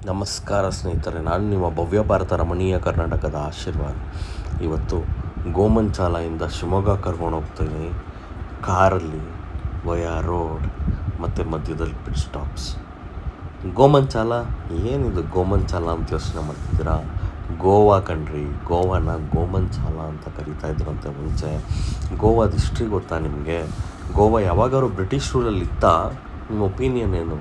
ನಮಸ್ಕಾರ ಸ್ನೇಹಿತರೆ, ನಾನು ನಿಮ್ಮ ಭವ್ಯ ಭಾರತ ರಮಣೀಯ ಕರ್ನಾಟಕದ ಆಶೀರ್ವಾದ. ಇವತ್ತು ಗೋಮಂಚಾಲಯಿಂದ ಶಿವಮೊಗ್ಗ ಕರ್ಕೊಂಡು ಹೋಗ್ತೀನಿ ಕಾರಲ್ಲಿ ವಯಾ ರೋಡ್ ಮತ್ತು ಮಧ್ಯದಲ್ಲಿ ಪಿಟ್ ಸ್ಟಾಪ್ಸ್. ಗೋಮಂಚಾಲ ಏನಿದು ಗೋಮಂಚಾಲ ಅಂತ ಯೋಚನೆ ಮಾಡ್ತಿದ್ದೀರಾ? ಗೋವಾ ಕಣ್ರಿ, ಗೋವಾನ ಗೋಮಂಚಾಲ ಅಂತ ಕರಿತಾಯಿದ್ರಂತೆ ಮುಂಚೆ. ಗೋವಾದ ಹಿಸ್ಟ್ರಿ ಗೊತ್ತಾ ನಿಮಗೆ? ಗೋವಾ ಯಾವಾಗಾದ್ರು ಬ್ರಿಟಿಷ್ ರೂಲಲ್ಲಿ ಇತ್ತಾ? ನಿಮ್ಮ ಒಪಿನಿಯನ್ ಏನು?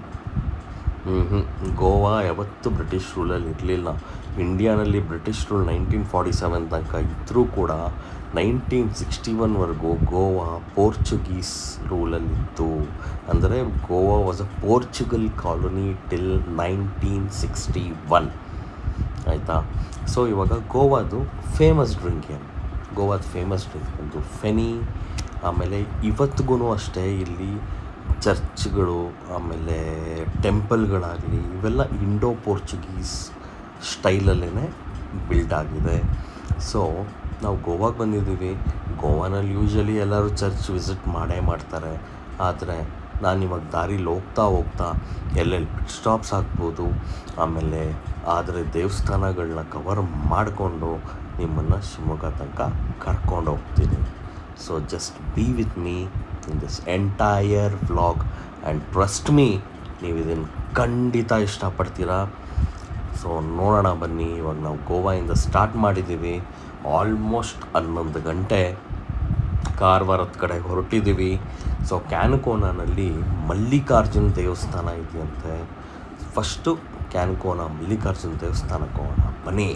ಗೋವಾ ಯಾವತ್ತೂ ಬ್ರಿಟಿಷ್ ರೂಲಲ್ಲಿ ಇರಲಿಲ್ಲ. ಇಂಡಿಯಾನಲ್ಲಿ ಬ್ರಿಟಿಷ್ ರೂಲ್ 1947 ತನಕ ಇದ್ದರೂ ಕೂಡ 1961ವರೆಗೂ ಗೋವಾ ಪೋರ್ಚುಗೀಸ್ ರೂಲಲ್ಲಿತ್ತು. ಅಂದರೆ Goa was a Portugal colony till 1961. ಆಯಿತಾ? ಸೊ ಇವಾಗ ಗೋವಾದು ಫೇಮಸ್ ಡ್ರಿಂಕ್ ಏನು? ಗೋವಾದ ಫೇಮಸ್ ಡ್ರಿಂಕ್ ಬಂದು ಫೆನಿ. ಆಮೇಲೆ ಇವತ್ತಿಗೂ ಅಷ್ಟೇ ಇಲ್ಲಿ ಚರ್ಚ್ಗಳು, ಆಮೇಲೆ ಟೆಂಪಲ್ಗಳಾಗಲಿ, ಇವೆಲ್ಲ ಇಂಡೋ ಪೋರ್ಚುಗೀಸ್ ಸ್ಟೈಲಲ್ಲೇ ಬಿಲ್ಡ್ ಆಗಿದೆ. ಸೊ ನಾವು ಗೋವಾಗೆ ಬಂದಿದ್ದೀವಿ. ಗೋವಾನಲ್ಲಿ ಯೂಶ್ವಲಿ ಎಲ್ಲರೂ ಚರ್ಚ್ ವಿಸಿಟ್ ಮಾಡ್ತಾರೆ. ಆದರೆ ನಾನಿವಾಗ ದಾರಿಲಿ ಹೋಗ್ತಾ ಎಲ್ಲೆಲ್ಲಿ ಪಿಟ್ ಸ್ಟಾಪ್ಸ್ ಆಗ್ಬೋದು, ಆಮೇಲೆ ಆದರೆ ದೇವಸ್ಥಾನಗಳನ್ನ ಕವರ್ ಮಾಡಿಕೊಂಡು ನಿಮ್ಮನ್ನು ಶಿವಮೊಗ್ಗ ತನಕ ಕರ್ಕೊಂಡು ಹೋಗ್ತೀನಿ. So just be with me in this entire vlog and trust me, ನೀವು ಇದನ್ನು ಖಂಡಿತ ಇಷ್ಟಪಡ್ತೀರಾ. ಸೊ ನೋಡೋಣ ಬನ್ನಿ. ಇವಾಗ ನಾವು ಗೋವಾಯಿಂದ ಸ್ಟಾರ್ಟ್ ಮಾಡಿದ್ದೀವಿ. ಆಲ್ಮೋಸ್ಟ್ 11 ಗಂಟೆ ಕಾರವಾರದ ಕಡೆ ಹೊರಟಿದ್ದೀವಿ. ಸೊ ಕ್ಯಾನಕೋನಲ್ಲಿ ಮಲ್ಲಿಕಾರ್ಜುನ ದೇವಸ್ಥಾನ ಇದೆಯಂತೆ. ಫಸ್ಟು ಕ್ಯಾನಕೋನ ಮಲ್ಲಿಕಾರ್ಜುನ ದೇವಸ್ಥಾನಕ್ಕೆ ಹೋಗೋಣ ಬನ್ನಿ.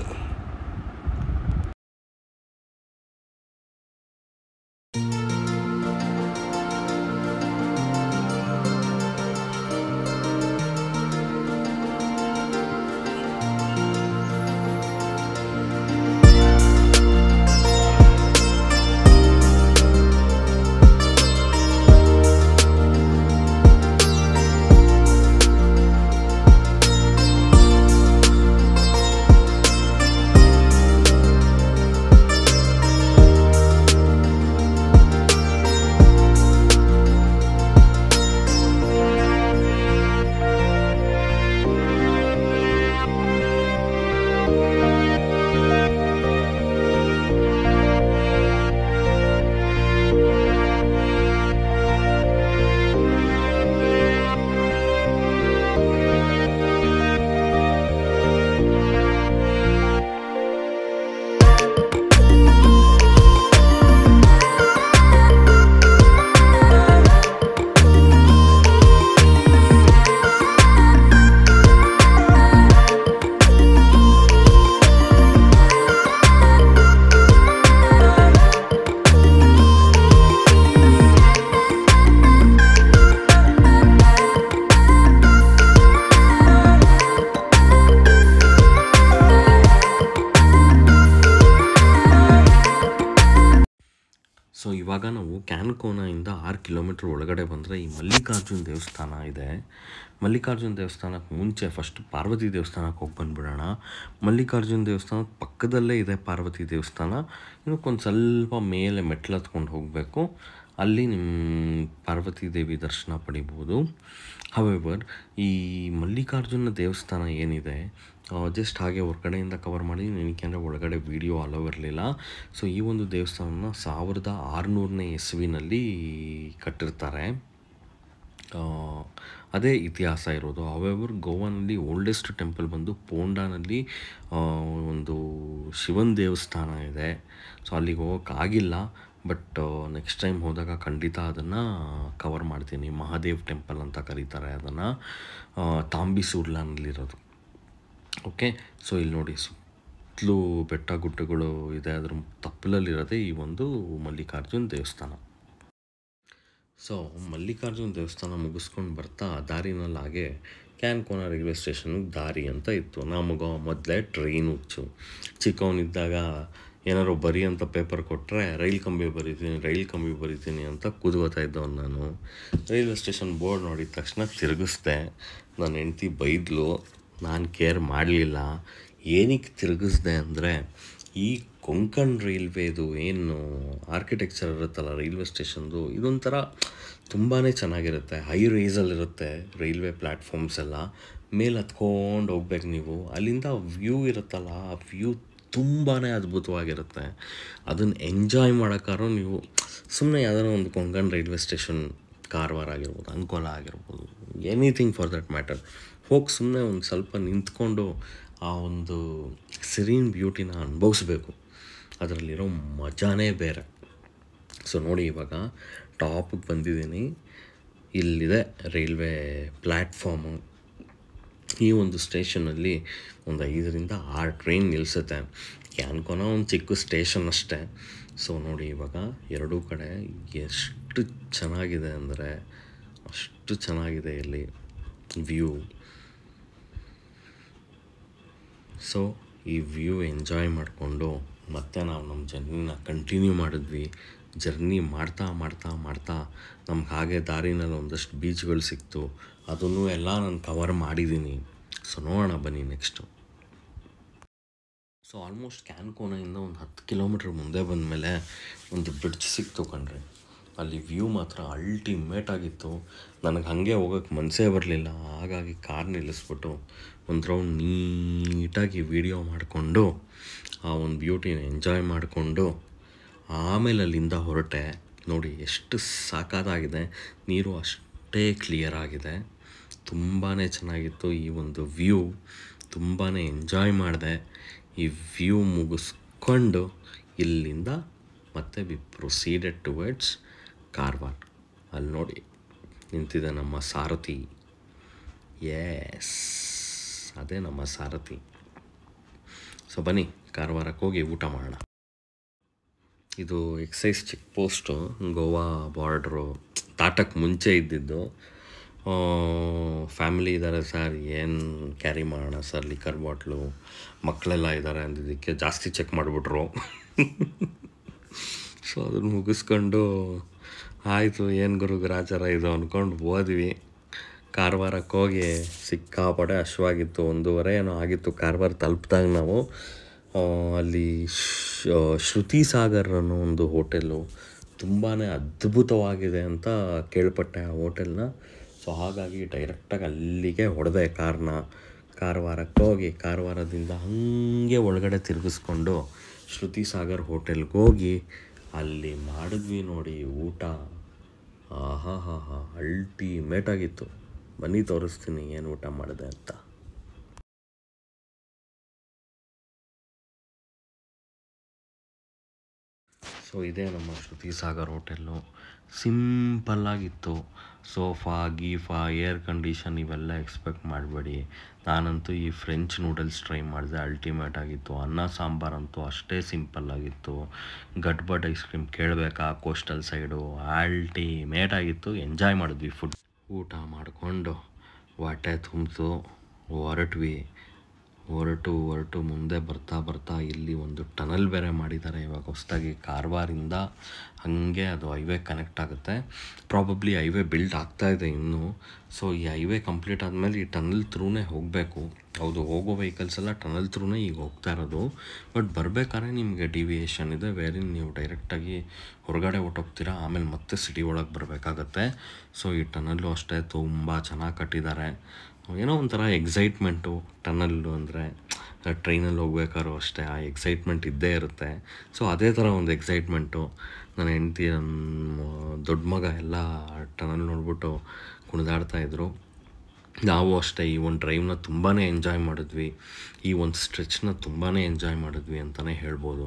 ಸೊ ಇವಾಗ ನಾವು ಕ್ಯಾನಕೋನಾಯಿಂದ 6 ಕಿಲೋಮೀಟ್ರ್ ಒಳಗಡೆ ಬಂದರೆ ಈ ಮಲ್ಲಿಕಾರ್ಜುನ ದೇವಸ್ಥಾನ ಇದೆ. ಮಲ್ಲಿಕಾರ್ಜುನ ದೇವಸ್ಥಾನಕ್ಕೆ ಮುಂಚೆ ಫಸ್ಟ್ ಪಾರ್ವತಿ ದೇವಸ್ಥಾನಕ್ಕೆ ಹೋಗಿ ಬಂದುಬಿಡೋಣ. ಮಲ್ಲಿಕಾರ್ಜುನ ದೇವಸ್ಥಾನದ ಪಕ್ಕದಲ್ಲೇ ಇದೆ ಪಾರ್ವತಿ ದೇವಸ್ಥಾನ. ಇನ್ನೊಂದು ಸ್ವಲ್ಪ ಮೇಲೆ ಮೆಟ್ಲು ಹತ್ಕೊಂಡು ಹೋಗಬೇಕು. ಅಲ್ಲಿ ನಿಮ್ಮ ಪಾರ್ವತಿ ದೇವಿ ದರ್ಶನ ಪಡಿಬೋದು. ಹವೆವರ್ ಈ ಮಲ್ಲಿಕಾರ್ಜುನ ದೇವಸ್ಥಾನ ಏನಿದೆ, ಜಸ್ಟ್ ಹಾಗೆ ಹೊರಗಡೆಯಿಂದ ಕವರ್ ಮಾಡಿ ಏನಕ್ಕೆ ಅಂದರೆ ಒಳಗಡೆ ವೀಡಿಯೋ ಅಲೋ ಇರಲಿಲ್ಲ. ಸೊ ಈ ಒಂದು ದೇವಸ್ಥಾನನ 1600ನೇ ಇಸ್ವಿನಲ್ಲಿ ಕಟ್ಟಿರ್ತಾರೆ. ಅದೇ ಇತಿಹಾಸ ಇರೋದು. ಹವೆವರ್ ಗೋವಾನಲ್ಲಿ ಓಲ್ಡೆಸ್ಟ್ ಟೆಂಪಲ್ ಬಂದು ಪೋಂಡಾನಲ್ಲಿ ಒಂದು ಶಿವನ ದೇವಸ್ಥಾನ ಇದೆ. ಸೊ ಅಲ್ಲಿಗೆ ಹೋಗೋಕ್ಕಾಗಿಲ್ಲ, ಬಟ್ ನೆಕ್ಸ್ಟ್ ಟೈಮ್ ಹೋದಾಗ ಖಂಡಿತ ಅದನ್ನು ಕವರ್ ಮಾಡ್ತೀನಿ. ಮಹಾದೇವ್ ಟೆಂಪಲ್ ಅಂತ ಕರೀತಾರೆ ಅದನ್ನು, ತಾಂಬಿಸೂರ್ಲಾನಲ್ಲಿರೋದು. ಓಕೆ, ಸೊ ಇಲ್ಲಿ ನೋಡಿ ಸುತ್ತಲೂ ಬೆಟ್ಟ ಗುಡ್ಡಗಳು ಇದೆ. ಅದ್ರ ತಪ್ಪಲಲ್ಲಿರೋದೇ ಈ ಒಂದು ಮಲ್ಲಿಕಾರ್ಜುನ ದೇವಸ್ಥಾನ. ಸೊ ಮಲ್ಲಿಕಾರ್ಜುನ ದೇವಸ್ಥಾನ ಮುಗಿಸ್ಕೊಂಡು ಬರ್ತಾ ದಾರಿನಲ್ಲಿ ಹಾಗೆ ಕ್ಯಾನಕೋನ ರೈಲ್ವೆ ಸ್ಟೇಷನ್ಗೆ ದಾರಿ ಅಂತ ಇತ್ತು. ನಮಗೆ ಮೊದಲೇ ಟ್ರೈನ್ ಹುಚ್ಚು. ಚಿಕ್ಕವನಿದ್ದಾಗ ಏನಾರು ಬರಿ ಅಂತ ಪೇಪರ್ ಕೊಟ್ಟರೆ ರೈಲ್ ಕಂಬಿ ಬರಿತೀನಿ ಅಂತ ಕೂತ್ಕೋತಾ ಇದ್ದವನು ನಾನು. ರೈಲ್ವೆ ಸ್ಟೇಷನ್ ಬೋರ್ಡ್ ನೋಡಿದ ತಕ್ಷಣ ತಿರುಗಿಸ್ದೆ. ನನ್ನ ಹೆಂಡ್ತಿ ಬೈದ್ಲು, ನಾನು ಕೇರ್ ಮಾಡಲಿಲ್ಲ. ಏನಕ್ಕೆ ತಿರುಗಿಸ್ದೆ ಅಂದರೆ, ಈ ಕೊಂಕಣ್ ರೈಲ್ವೇದು ಏನು ಆರ್ಕಿಟೆಕ್ಚರ್ ಇರುತ್ತಲ್ಲ ರೈಲ್ವೆ ಸ್ಟೇಷನ್ದು, ಇದೊಂಥರ ತುಂಬಾ ಚೆನ್ನಾಗಿರುತ್ತೆ. ಹೈ ರೈಸಲ್ಲಿರುತ್ತೆ ರೈಲ್ವೆ ಪ್ಲ್ಯಾಟ್ಫಾರ್ಮ್ಸ್ ಎಲ್ಲ. ಮೇಲೆ ಹತ್ಕೊಂಡು ಹೋಗ್ಬೇಕು ನೀವು. ಅಲ್ಲಿಂದ ವ್ಯೂ ಇರುತ್ತಲ್ಲ, ಆ ವ್ಯೂ ತುಂಬಾ ಅದ್ಭುತವಾಗಿರುತ್ತೆ. ಅದನ್ನು ಎಂಜಾಯ್ ಮಾಡೋಕ್ಕಾದ್ರೂ ನೀವು ಸುಮ್ಮನೆ ಯಾವ್ದಾರ ಒಂದು ಕೊಂಕಣ್ ರೈಲ್ವೆ ಸ್ಟೇಷನ್, ಕಾರವಾರ ಆಗಿರ್ಬೋದು, ಅಂಕೋಲ ಆಗಿರ್ಬೋದು, ಎನಿಥಿಂಗ್ ಫಾರ್ ದಟ್ ಮ್ಯಾಟರ್, ಹೋಗಿ ಸುಮ್ಮನೆ ಒಂದು ಸ್ವಲ್ಪ ನಿಂತ್ಕೊಂಡು ಆ ಒಂದು ಸಿರೀನ್ ಬ್ಯೂಟಿನ ಅನುಭವಿಸ್ಬೇಕು. ಅದರಲ್ಲಿರೋ ಮಜಾನೇ ಬೇರೆ. ಸೊ ನೋಡಿ, ಇವಾಗ ಟಾಪಿಗೆ ಬಂದಿದ್ದೀನಿ. ಇಲ್ಲಿದೆ ರೈಲ್ವೆ ಪ್ಲ್ಯಾಟ್ಫಾರ್ಮು. ಈ ಒಂದು ಸ್ಟೇಷನಲ್ಲಿ ಒಂದು 5ರಿಂದ 6 ಟ್ರೈನ್ ನಿಲ್ಲಿಸುತ್ತೆ. ಕ್ಯಾನ್ಕೋನ ಒಂದು ಚಿಕ್ಕ ಸ್ಟೇಷನ್ ಅಷ್ಟೇ. ಸೊ ನೋಡಿ, ಇವಾಗ ಎರಡೂ ಕಡೆ ಎಷ್ಟು ಚೆನ್ನಾಗಿದೆ ಅಂದರೆ ಅಷ್ಟು ಚೆನ್ನಾಗಿದೆ ಇಲ್ಲಿ ವ್ಯೂ. ಸೊ ಈ ವ್ಯೂ ಎಂಜಾಯ್ ಮಾಡಿಕೊಂಡು ಮತ್ತೆ ನಾವು ನಮ್ಮ ಜರ್ನಿನ ಕಂಟಿನ್ಯೂ ಮಾಡಿದ್ವಿ. ಜರ್ನಿ ಮಾಡ್ತಾ ಮಾಡ್ತಾ ಮಾಡ್ತಾ ನಮ್ಗೆ ಹಾಗೆ ದಾರಿನಲ್ಲಿ ಒಂದಷ್ಟು ಬೀಚ್ಗಳು ಸಿಕ್ತು. ಅದನ್ನು ಎಲ್ಲ ನಾನು ಕವರ್ ಮಾಡಿದ್ದೀನಿ. ಸೊ ನೋಡೋಣ ಬನ್ನಿ ನೆಕ್ಸ್ಟು. ಸೊ ಆಲ್ಮೋಸ್ಟ್ ಕ್ಯಾನ್ಕೋನಿಂದ ಒಂದು 10 ಕಿಲೋಮೀಟ್ರ್ ಮುಂದೆ ಬಂದಮೇಲೆ ಒಂದು ಬ್ರಿಡ್ಜ್ ಸಿಕ್ತು ಕಣ್ರಿ. ಅಲ್ಲಿ ವ್ಯೂ ಮಾತ್ರ ಅಲ್ಟಿಮೇಟ್ ಆಗಿತ್ತು. ನನಗೆ ಹಾಗೆ ಹೋಗೋಕ್ಕೆ ಮನಸ್ಸೇ ಬರಲಿಲ್ಲ. ಹಾಗಾಗಿ ಕಾರ್ ನಿಲ್ಲಿಸ್ಬಿಟ್ಟು ಒಂದು ರೌಂಡ್ ನೀಟಾಗಿ ವೀಡಿಯೋ ಮಾಡಿಕೊಂಡು ಆ ಒಂದು ಬ್ಯೂಟಿನ ಎಂಜಾಯ್ ಮಾಡಿಕೊಂಡು ಆಮೇಲೆ ಅಲ್ಲಿಂದ ಹೊರಟೆ. ನೋಡಿ ಎಷ್ಟು ಸಾಕಾಗಿದೆ. ನೀರು ಅಷ್ಟೇ ಕ್ಲಿಯರ್ ಆಗಿದೆ. ತುಂಬಾ ಚೆನ್ನಾಗಿತ್ತು ಈ ಒಂದು ವ್ಯೂ. ತುಂಬಾ ಎಂಜಾಯ್ ಮಾಡಿದೆ. ಈ ವ್ಯೂ ಮುಗಿಸ್ಕೊಂಡು ಇಲ್ಲಿಂದ ಮತ್ತೆ ವಿ ಪ್ರೊಸೀಡೆಡ್ ಟುವರ್ಡ್ಸ್ ಕಾರವಾರ. ಅಲ್ಲಿ ನೋಡಿ ನಿಂತಿದೆ ನಮ್ಮ ಸಾರಥಿ. ಎಸ್, ಅದೇ ನಮ್ಮ ಸಾರಥಿ. ಸೊ ಬನ್ನಿ ಕಾರವಾರಕ್ಕೆ ಹೋಗಿ ಊಟ ಮಾಡೋಣ. ಇದು excise check post, Goa border ದಾಟಕ್ಕೆ ಮುಂಚೆ ಇದ್ದಿದ್ದು. ಫ್ಯಾಮಿಲಿ ಇದ್ದಾರೆ ಸರ್, ಏನು ಕ್ಯಾರಿ ಮಾಡೋಣ ಸರ್, ಲಿಕ್ಕರ್ ಬಾಟ್ಲು, ಮಕ್ಕಳೆಲ್ಲ ಇದ್ದಾರೆ ಅಂದಿದ್ದಕ್ಕೆ ಜಾಸ್ತಿ ಚೆಕ್ ಮಾಡಿಬಿಟ್ರು. ಸೊ ಅದನ್ನು ಮುಗಿಸ್ಕೊಂಡು ಆಯಿತು, ಏನು ಗುರು ಗ್ರಾಚಾರ ಇದು ಅಂದ್ಕೊಂಡು ಹೋದ್ವಿ. ಕಾರವಾರಕ್ಕೆ ಹೋಗಿ ಸಿಕ್ಕಾಪಡೆ ಹಶ್ವಾಗಿತ್ತು. 1:30 ಏನೋ ಆಗಿತ್ತು ಕಾರವಾರ ತಲುಪಿದಾಗ ನಾವು. ಅಲ್ಲಿ ಶ್ರುತಿ ಸಾಗರ್ ಅನ್ನೋ ಒಂದು ಹೋಟೆಲ್ಲು ತುಂಬಾ ಅದ್ಭುತವಾಗಿದೆ ಅಂತ ಕೇಳ್ಪಟ್ಟೆ ಆ ಹೋಟೆಲ್ನ. ಸೊ ಹಾಗಾಗಿ ಡೈರೆಕ್ಟಾಗಿ ಅಲ್ಲಿಗೆ ಹೊಡೆದೆ ಕಾರ್ನ. ಕಾರವಾರಕ್ಕೆ ಹೋಗಿ ಕಾರವಾರದಿಂದ ಹಾಗೆ ಒಳಗಡೆ ತಿರುಗಿಸ್ಕೊಂಡು ಶ್ರುತಿ ಸಾಗರ್ ಹೋಟೆಲ್ಗೆ ಹೋಗಿ ಅಲ್ಲಿ ಮಾಡಿದ್ವಿ ನೋಡಿ ಊಟ. ಆಹಾ ಹಾ ಹಾ, ಅಲ್ಟಿಮೇಟ್ ಆಗಿತ್ತು. ಬನ್ನಿ ತೋರಿಸ್ತೀನಿ ಏನು ಊಟ ಮಾಡಿದೆ ಅಂತ. ಸೊ ಇದೇ ನಮ್ಮ ಶ್ರುತಿ ಸಾಗರ್ ಹೋಟೆಲ್ಲು. ಸಿಂಪಲ್ಲಾಗಿತ್ತು. ಸೋಫಾ ಗೀಫಾ ಏರ್ ಕಂಡೀಷನ್ ಇವೆಲ್ಲ ಎಕ್ಸ್ಪೆಕ್ಟ್ ಮಾಡಬೇಡಿ. ನಾನಂತೂ ಈ ಫ್ರೆಂಚ್ ನೂಡಲ್ಸ್ ಟ್ರೈ ಮಾಡಿದೆ, ಅಲ್ಟಿಮೇಟ್ ಆಗಿತ್ತು. ಅನ್ನ ಸಾಂಬಾರಂತೂ ಅಷ್ಟೇ ಸಿಂಪಲ್ಲಾಗಿತ್ತು. ಗಟ್ಬಟ್ ಐಸ್ ಕ್ರೀಮ್ ಕೇಳಬೇಕಾ, ಕೋಸ್ಟಲ್ ಸೈಡು, ಅಲ್ಟಿಮೇಟ್ ಆಗಿತ್ತು. ಎಂಜಾಯ್ ಮಾಡಿದ್ವಿ ಫುಡ್. ಊಟ ಮಾಡಿಕೊಂಡು ಹೊಟ್ಟೆ ತುಂಬಿತು, ಹೊರಟು ಮುಂದೆ ಬರ್ತಾ ಇಲ್ಲಿ ಒಂದು ಟನಲ್ ಬೇರೆ ಮಾಡಿದ್ದಾರೆ ಇವಾಗ ಹೊಸದಾಗಿ. ಕಾರವಾರಿಂದ ಹಾಗೆ ಅದು ಹೈವೇ ಕನೆಕ್ಟ್ ಆಗುತ್ತೆ. ಪ್ರಾಬಬ್ಲಿ ಹೈವೇ ಬಿಲ್ಡ್ ಆಗ್ತಾಯಿದೆ ಇನ್ನೂ. ಸೊ ಈ ಹೈವೇ ಕಂಪ್ಲೀಟ್ ಆದಮೇಲೆ ಈ ಟನಲ್ ಥ್ರೂನೇ ಹೋಗಬೇಕು. ಹೌದು, ಹೋಗೋ ವೆಹಿಕಲ್ಸ್ ಎಲ್ಲ ಟನಲ್ ಥ್ರೂನೇ ಈಗ ಹೋಗ್ತಾ ಇರೋದು. ಬಟ್ ಬರಬೇಕಾದ್ರೆ ನಿಮಗೆ ಡಿವಿಯೇಷನ್ ಇದೆ, ವೇರಿನ್ ನೀವು ಡೈರೆಕ್ಟಾಗಿ ಹೊರಗಡೆ ಹೊಟ್ಟೋಗ್ತೀರಾ, ಆಮೇಲೆ ಮತ್ತೆ ಸಿಟಿ ಒಳಗೆ ಬರಬೇಕಾಗತ್ತೆ. ಸೊ ಈ ಟನಲ್ಲು ಅಷ್ಟೇ ತುಂಬ ಚೆನ್ನಾಗಿ ಕಟ್ಟಿದ್ದಾರೆ. ಏನೋ ಒಂಥರ ಎಕ್ಸೈಟ್ಮೆಂಟು. ಟನಲ್ಲು ಅಂದರೆ ಟ್ರೈನಲ್ಲಿ ಹೋಗ್ಬೇಕಾದ್ರೂ ಅಷ್ಟೇ ಆ ಎಕ್ಸೈಟ್ಮೆಂಟ್ ಇದ್ದೇ ಇರುತ್ತೆ. ಸೊ ಅದೇ ಥರ ಒಂದು ಎಕ್ಸೈಟ್ಮೆಂಟು. ನನ್ನ ಹೆಂಡತಿ, ನನ್ನ ದೊಡ್ಡ ಮಗ ಎಲ್ಲ ಟನಲ್ ನೋಡ್ಬಿಟ್ಟು ಕುಣಿದಾಡ್ತಾಯಿದ್ರು. ನಾವು ಅಷ್ಟೇ ಈ ಒಂದು ಡ್ರೈವ್ನ ತುಂಬಾ ಎಂಜಾಯ್ ಮಾಡಿದ್ವಿ. ಈ ಒಂದು ಸ್ಟ್ರೆಚ್ನ ತುಂಬಾ ಎಂಜಾಯ್ ಮಾಡಿದ್ವಿ ಅಂತಲೇ ಹೇಳ್ಬೋದು.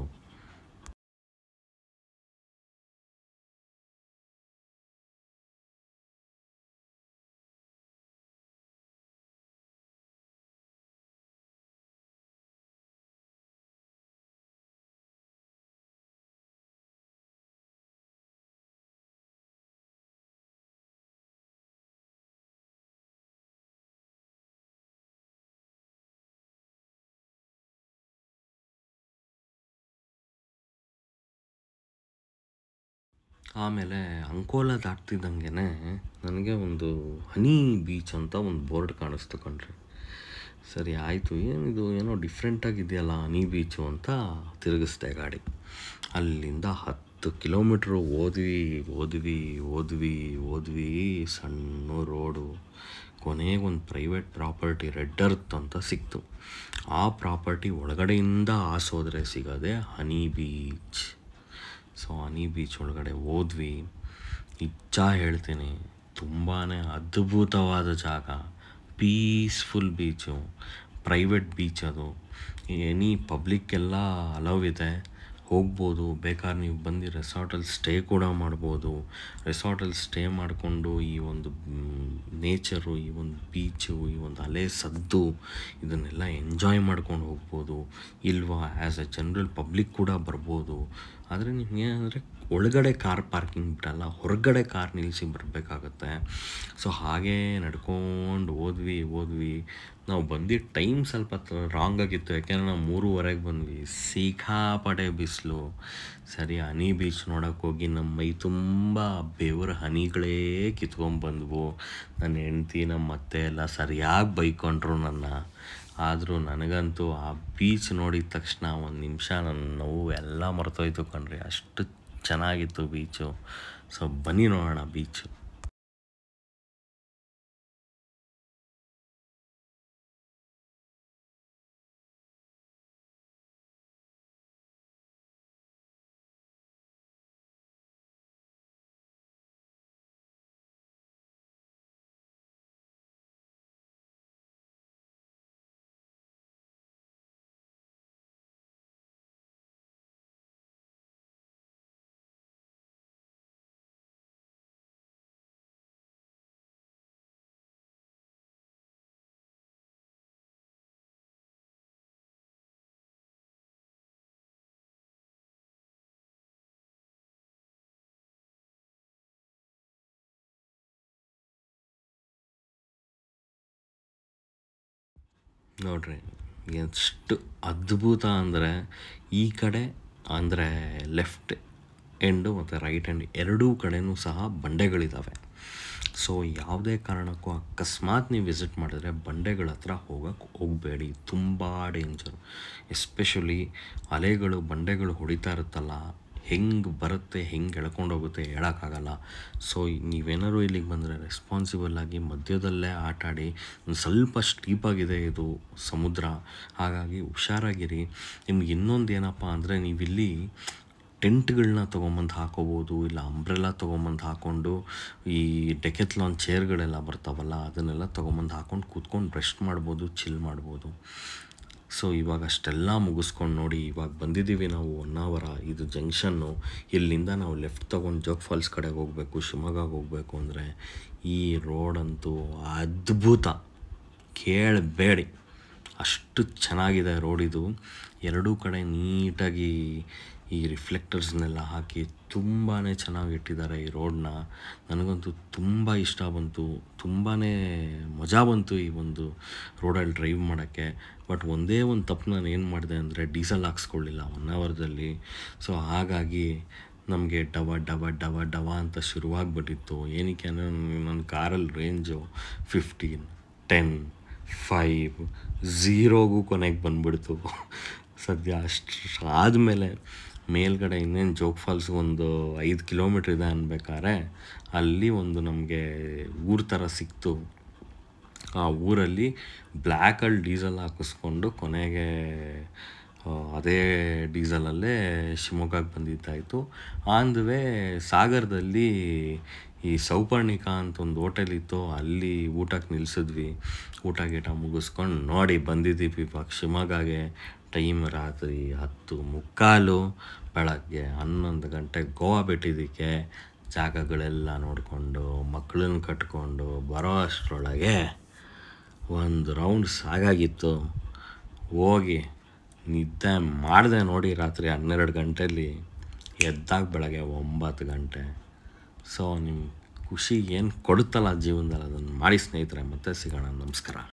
ಆಮೇಲೆ ಅಂಕೋಲ ದಾಟ್ತಿದ್ದಂಗೆ ನನಗೆ ಒಂದು ಹನಿ ಬೀಚ್ ಅಂತ ಒಂದು ಬೋರ್ಡ್ ಕಾಣಿಸ್ತು ಕಣ್ರಿ. ಸರಿ ಆಯಿತು, ಏನಿದು ಏನೋ ಡಿಫ್ರೆಂಟಾಗಿದೆಯಲ್ಲ ಹನಿ ಬೀಚು ಅಂತ ತಿರುಗಿಸ್ದೆ ಗಾಡಿ. ಅಲ್ಲಿಂದ 10 ಕಿಲೋಮೀಟ್ರು ಹೋದ್ವಿ. ಸಣ್ಣ ರೋಡು, ಕೊನೆಗೆ ಒಂದು ಪ್ರೈವೇಟ್ ಪ್ರಾಪರ್ಟಿ ರೆಡ್ ಅರ್ತ್ ಅಂತ ಸಿಕ್ತು. ಆ ಪ್ರಾಪರ್ಟಿ ಒಳಗಡೆಯಿಂದ ಹಾಸೋದ್ರೆ ಸಿಗೋದೆ honey beach. So honey beach ಒಳಗಡೆ ಹೋದ್ವಿ. ನಿಜ ಹೇಳ್ತೀನಿ, ತುಂಬಾ ಅದ್ಭುತವಾದ ಜಾಗ, ಪೀಸ್ಫುಲ್ ಬೀಚು, ಪ್ರೈವೇಟ್ ಬೀಚ್ ಅದು. ಎನಿ ಪಬ್ಲಿಕ್ಕೆಲ್ಲ ಅಲೌವ್ ಇದೆ, ಹೋಗ್ಬೋದು. ಬೇಕಾದ್ರೆ ನೀವು ಬಂದು ರೆಸಾರ್ಟಲ್ಲಿ ಸ್ಟೇ ಕೂಡ ಮಾಡ್ಬೋದು. ರೆಸಾರ್ಟಲ್ಲಿ ಸ್ಟೇ ಮಾಡಿಕೊಂಡು ಈ ಒಂದು ನೇಚರು, ಈ ಒಂದು ಬೀಚು, ಈ ಒಂದು ಅಲೆ ಸದ್ದು ಇದನ್ನೆಲ್ಲ ಎಂಜಾಯ್ ಮಾಡ್ಕೊಂಡು ಹೋಗ್ಬೋದು. ಇಲ್ವಾ ಆ್ಯಸ್ ಎ ಜನರಲ್ ಪಬ್ಲಿಕ್ ಕೂಡ ಬರ್ಬೋದು. ಆದರೆ ನಿಮ್ಗೇನಂದರೆ ಒಳಗಡೆ ಕಾರ್ ಪಾರ್ಕಿಂಗ್ ಬಿಡಲ್ಲ, ಹೊರಗಡೆ ಕಾರ್ ನಿಲ್ಲಿಸಿ ಬರಬೇಕಾಗತ್ತೆ. ಸೊ ಹಾಗೇ ನಡ್ಕೊಂಡು ಹೋದ್ವಿ. ನಾವು ಬಂದಿದ್ದ ಟೈಮ್ ಸ್ವಲ್ಪ ರಾಂಗ್ ಆಗಿತ್ತು, ಯಾಕೆಂದರೆ ನಾವು 3:30ಗೆ ಬಂದ್ವಿ. ಸಿಕ್ಕಾಪಟ್ಟೆ ಬಿಸಿಲು. ಸರಿ ಹನಿ ಬೀಚ್ ನೋಡೋಕೆ ಹೋಗಿ ನಮ್ಮ ಮೈ ತುಂಬ ಬೆವರ ಹನಿಗಳೇ ಕಿತ್ಕೊಂಡ್ಬಂದ್ವು. ನನ್ನ ಹೆಂಡ್ತಿ ನಮ್ಮ ಅತ್ತೆ ಎಲ್ಲ ಸರಿಯಾಗಿ ಬೈಕೊಂಡ್ರು ನನ್ನ. ಆದರೂ ನನಗಂತೂ ಆ ಬೀಚ್ ನೋಡಿದ ತಕ್ಷಣ ಒಂದು ನಿಮಿಷ ನನ್ನ ನೋವು ಎಲ್ಲ ಮರ್ತೋಯ್ತು ಕಣ್ರಿ, ಅಷ್ಟು ಚೆನ್ನಾಗಿತ್ತು ಬೀಚು. ಸೊ ಬನ್ನಿ ನೋಡೋಣ ಬೀಚು. ನೋಡ್ರಿ ಎಷ್ಟು ಅದ್ಭುತ ಅಂದರೆ, ಈ ಕಡೆ ಅಂದರೆ ಲೆಫ್ಟ್ ಎಂಡು ಮತ್ತು ರೈಟ್ ಎಂಡ್ ಎರಡೂ ಕಡೆಯೂ ಸಹ ಬಂಡೆಗಳಿದ್ದಾವೆ. ಸೊ ಯಾವುದೇ ಕಾರಣಕ್ಕೂ ಅಕಸ್ಮಾತ್ ನೀವು ವಿಸಿಟ್ ಮಾಡಿದ್ರೆ ಬಂಡೆಗಳ ಹತ್ರ ಹೋಗಬೇಡಿ, ತುಂಬ ಡೇಂಜರು. ಎಸ್ಪೆಷಲಿ ಅಲೆಗಳು, ಬಂಡೆಗಳು ಹೊಡಿತಾ ಇರುತ್ತಲ್ಲ, ಹೆಂಗೆ ಬರುತ್ತೆ, ಹೆಂಗೆ ಎಳ್ಕೊಂಡು ಹೋಗುತ್ತೆ ಹೇಳೋಕ್ಕಾಗಲ್ಲ. ಸೊ ನೀವೇನಾದ್ರು ಇಲ್ಲಿಗೆ ಬಂದರೆ ರೆಸ್ಪಾನ್ಸಿಬಲ್ಲಾಗಿ ಮಧ್ಯದಲ್ಲೇ ಆಟಾಡಿ. ಒಂದು ಸ್ವಲ್ಪ ಸ್ಟೀಪಾಗಿದೆ ಇದು ಸಮುದ್ರ, ಹಾಗಾಗಿ ಹುಷಾರಾಗಿರಿ. ನಿಮ್ಗೆ ಇನ್ನೊಂದು ಏನಪ್ಪ ಅಂದರೆ, ನೀವಿಲ್ಲಿ ಟೆಂಟ್ಗಳನ್ನ ತೊಗೊಂಬಂದು ಹಾಕೋಬೋದು, ಇಲ್ಲ ಅಂಬ್ರೆಲ್ಲ ತೊಗೊಂಬಂದು ಹಾಕ್ಕೊಂಡು ಈ ಡೆಕೆತ್ಲಾನ್ ಚೇರ್ಗಳೆಲ್ಲ ಬರ್ತಾವಲ್ಲ ಅದನ್ನೆಲ್ಲ ತೊಗೊಂಬಂದು ಹಾಕ್ಕೊಂಡು ಕೂತ್ಕೊಂಡು ರೆಸ್ಟ್ ಮಾಡ್ಬೋದು, ಚಿಲ್ ಮಾಡ್ಬೋದು. ಸೊ ಇವಾಗ ಅಷ್ಟೆಲ್ಲ ಮುಗಿಸ್ಕೊಂಡು ನೋಡಿ, ಇವಾಗ ಬಂದಿದ್ದೀವಿ ನಾವು ಹೊನ್ನಾವರ, ಇದು ಜಂಕ್ಷನ್ನು. ಇಲ್ಲಿಂದ ನಾವು ಲೆಫ್ಟ್ ತೊಗೊಂಡು ಜೋಗ್ ಫಾಲ್ಸ್ ಕಡೆಗೆ ಹೋಗಬೇಕು, ಶಿವಮೊಗ್ಗಗೆ ಹೋಗಬೇಕು ಅಂದರೆ ಈ ರೋಡಂತೂ ಅದ್ಭುತ, ಕೇಳಬೇಡಿ ಅಷ್ಟು ಚೆನ್ನಾಗಿದೆ ರೋಡಿದು. ಎರಡೂ ಕಡೆ ನೀಟಾಗಿ ಈ ರಿಫ್ಲೆಕ್ಟರ್ಸ್ನೆಲ್ಲ ಹಾಕಿ ತುಂಬಾ ಚೆನ್ನಾಗಿ ಇಟ್ಟಿದ್ದಾರೆ ಈ ರೋಡನ್ನ. ನನಗಂತೂ ತುಂಬ ಇಷ್ಟ ಬಂತು, ತುಂಬಾ ಮಜಾ ಬಂತು ಈ ಒಂದು ರೋಡಲ್ಲಿ ಡ್ರೈವ್ ಮಾಡೋಕ್ಕೆ. ಬಟ್ ಒಂದೇ ಒಂದು ತಪ್ಪು ನಾನು ಏನು ಮಾಡಿದೆ ಅಂದರೆ, ಡೀಸೆಲ್ ಹಾಕ್ಸ್ಕೊಳ್ಳಿಲ್ಲ ಹೊನ್ನಾವರದಲ್ಲಿ. ಸೊ ಹಾಗಾಗಿ ನಮಗೆ ಡವ ಅಂತ ಶುರುವಾಗ್ಬಿಟ್ಟಿತ್ತು. ಏನಕ್ಕೆ ಅಂದರೆ ನನ್ನ ಕಾರಲ್ಲಿ ರೇಂಜು 15, 10, 5, 0ಗೂ ಕೊನೆಗೆ ಬಂದುಬಿಡ್ತು. ಸದ್ಯ ಅಷ್ಟು ಆದಮೇಲೆ ಮೇಲ್ಗಡೆ ಇನ್ನೇನು ಜೋಗ್ ಫಾಲ್ಸ್ ಒಂದು 5 ಕಿಲೋಮೀಟ್ರ್ ಇದೆ ಅನ್ಬೇಕಾದ್ರೆ ಅಲ್ಲಿ ಒಂದು ನಮಗೆ ಊರು ಥರ ಸಿಕ್ತು. ಆ ಊರಲ್ಲಿ ಬ್ಲ್ಯಾಕಲ್ಲಿ ಡೀಸೆಲ್ ಹಾಕಿಸ್ಕೊಂಡು ಕೊನೆಗೆ ಅದೇ ಡೀಸೆಲಲ್ಲೇ ಶಿವಮೊಗ್ಗಕ್ಕೆ ಬಂದಿದ್ದಾಯಿತು. ಆನ್ ದ ವೇ ಸಾಗರದಲ್ಲಿ ಈ ಸೌಪರ್ಣಿಕಾ ಅಂತ ಒಂದು ಹೋಟೆಲ್ ಇತ್ತು, ಅಲ್ಲಿ ಊಟಕ್ಕೆ ನಿಲ್ಲಿಸಿದ್ವಿ. ಊಟ ಗೀಟ ಮುಗಿಸ್ಕೊಂಡು ನೋಡಿ ಬಂದಿದ್ದೀವಿ ಇವಾಗ ಶಿವಮೊಗ್ಗಗೆ. ಟೈಮ್ ರಾತ್ರಿ 10:45, ಬೆಳಗ್ಗೆ 11 ಗಂಟೆಗೆ ಗೋವಾ ಬಿಟ್ಟಿದ್ದಕ್ಕೆ ಜಾಗಗಳೆಲ್ಲ ನೋಡಿಕೊಂಡು ಮಕ್ಕಳನ್ನ ಕಟ್ಕೊಂಡು ಬರೋ ಅಷ್ಟರೊಳಗೆ ಒಂದು ರೌಂಡ್ ಸಾಕಾಗಿತ್ತು. ಹೋಗಿ ನಿದ್ದೆ ಮಾಡಿದೆ ನೋಡಿ ರಾತ್ರಿ 12 ಗಂಟೆಯಲ್ಲಿ, ಎದ್ದಾಗ ಬೆಳಗ್ಗೆ 9 ಗಂಟೆ. ಸೊ ನಿಮ್ಮ ಖುಷಿ ಏನು ಕೊಡುತ್ತಲ್ಲ ಜೀವನದಲ್ಲಿ ಅದನ್ನು ಮಾಡಿ ಸ್ನೇಹಿತರೆ. ಮತ್ತೆ ಸಿಗೋಣ, ನಮಸ್ಕಾರ.